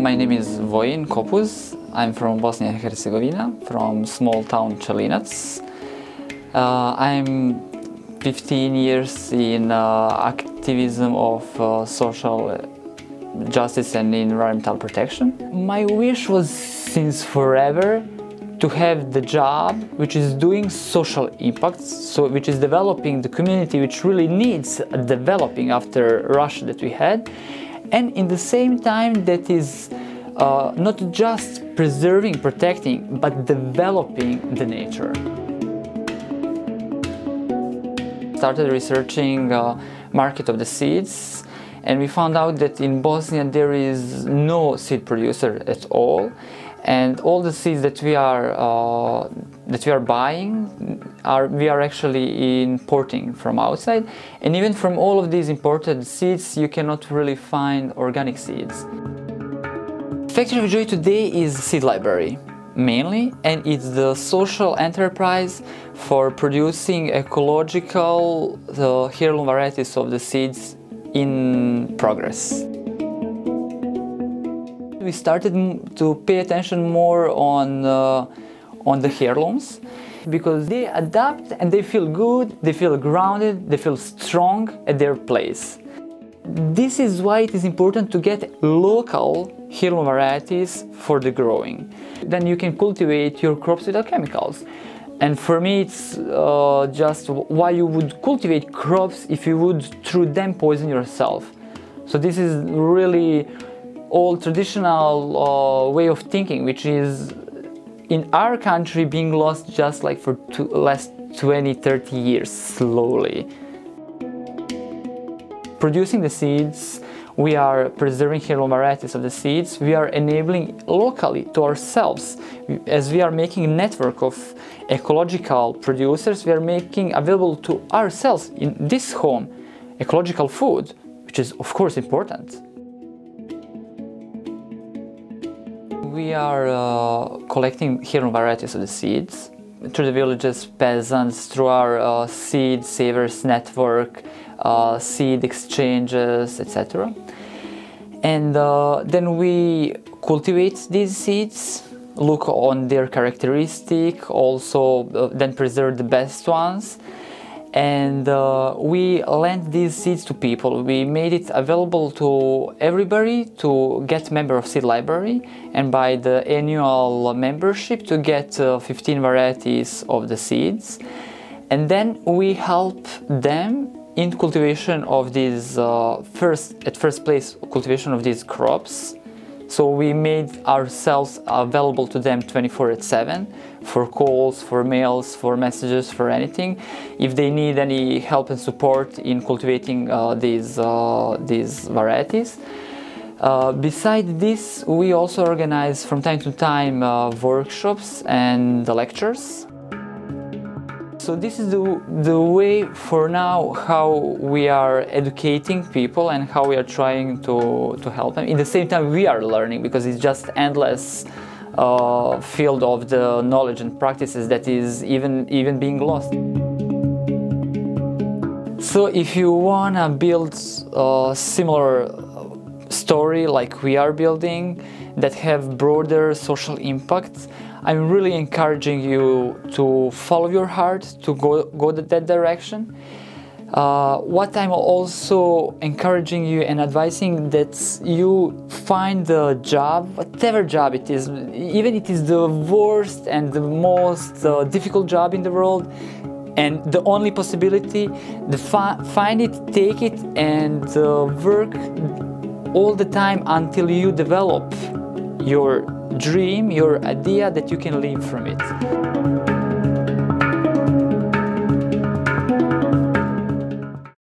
My name is Vojin Kopuz. I'm from Bosnia and Herzegovina, from small town Čelinac. I'm 15 years in activism of social justice and environmental protection. My wish was since forever to have the job which is doing social impact, so which is developing the community which really needs developing after Russia that we had, and in the same time that is not just preserving, protecting, but developing the nature. Started researching market of the seeds, and we found out that in Bosnia there is no seed producer at all, and all the seeds that we are buying we are actually importing from outside, and even from all of these imported seeds you cannot really find organic seeds. Factory of Joy today is a seed library mainly, and it's the social enterprise for producing ecological heirloom varieties of the seeds in progress. We started to pay attention more on the heirlooms because they adapt and they feel good, they feel grounded, they feel strong at their place. This is why it is important to get local heirloom varieties for the growing. Then you can cultivate your crops without chemicals. And for me it's just why you would cultivate crops if you would through them poison yourself. So this is really old traditional way of thinking, which is in our country being lost just like for last 20-30 years slowly. Producing the seeds, we are preserving heirloom varieties of the seeds, we are enabling locally to ourselves, as we are making a network of ecological producers, we are making available to ourselves in this home ecological food, which is of course important. We are collecting heirloom varieties of the seeds through the villages, peasants, through our seed savers network, seed exchanges, etc. And then we cultivate these seeds, look on their characteristic, also then preserve the best ones. And we lent these seeds to people. We made it available to everybody to get member of Seed Library, and by the annual membership to get 15 varieties of the seeds. And then we help them in cultivation of these at first place cultivation of these crops. So we made ourselves available to them 24/7 for calls, for mails, for messages, for anything. If they need any help and support in cultivating these varieties. Besides this, we also organize from time to time workshops and lectures. So this is the way for now how we are educating people and how we are trying to help them. In the same time we are learning, because it's just endless field of the knowledge and practices that is even being lost. So if you want to build a similar story like we are building, that have broader social impact, I'm really encouraging you to follow your heart, to go that direction. What I'm also encouraging you and advising that you find a job, whatever job it is, even if it is the worst and the most difficult job in the world, and the only possibility, find it, take it, and work all the time until you develop your dream, your idea that you can live from it.